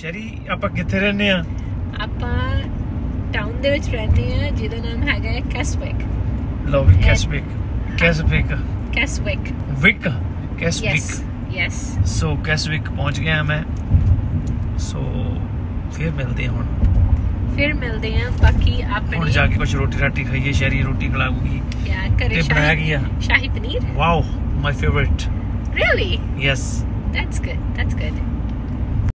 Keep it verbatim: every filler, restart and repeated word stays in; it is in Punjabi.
ਸ਼ਰੀ ਆਪਾਂ ਕਿੱਥੇ ਰਹਿੰਦੇ ਆ? ਆਪਾਂ ਟਾਊਨ ਦੇ ਵਿੱਚ ਰਹਿੰਦੇ ਆ ਜਿਹਦਾ ਨਾਮ ਹੈਗਾ ਕੈਸਵਿਕ। ਲਓ ਵੀ ਕੈਸਵਿਕ ਕੈਸਵਿਕ ਕੈਸਵਿਕ ਵਿਕ ਕੈਸਵਿਕ ਯੈਸ। ਸੋ ਕੈਸਵਿਕ ਪਹੁੰਚ ਗਿਆ ਮੈਂ। ਸੋ ਫਿਰ ਮਿਲਦੇ ਹਾਂ ਹੁਣ ਫਿਰ ਮਿਲਦੇ ਆ। ਬਾਕੀ ਆਪਣੀ ਹੁਣ ਜਾ ਕੇ ਕੁਝ ਰੋਟੀ ਰਾਟੀ ਖਾਈਏ। ਸ਼ਹਿਰੀ ਰੋਟੀ ਖਿਲਾਊਗੀ ਤੇ ਬਣਾਇਆ ਗਿਆ shahi paneer. Wow my favourite. Really? Yes. That's good. That's good.